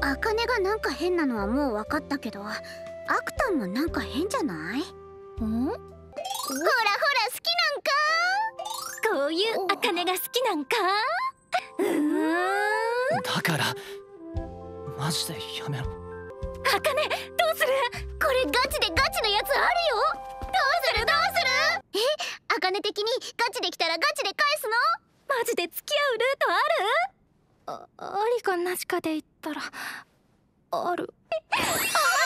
茜がなんか変なのはもう分かったけど、アクタンもなんか変じゃない？ほら好きなんか。 こういう茜が好きなんか。 だからマジでやめろ。 茜、どうする？これガチでガチのやつあるよ。どうする？ 茜的にガチできたらガチで返すの？ マジで付き合うルートある？ありかなしかで言ったらある。